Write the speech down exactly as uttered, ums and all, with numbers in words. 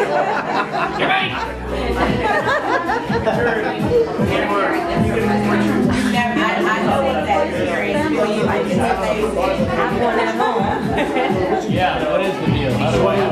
Yeah, what is the deal? How do I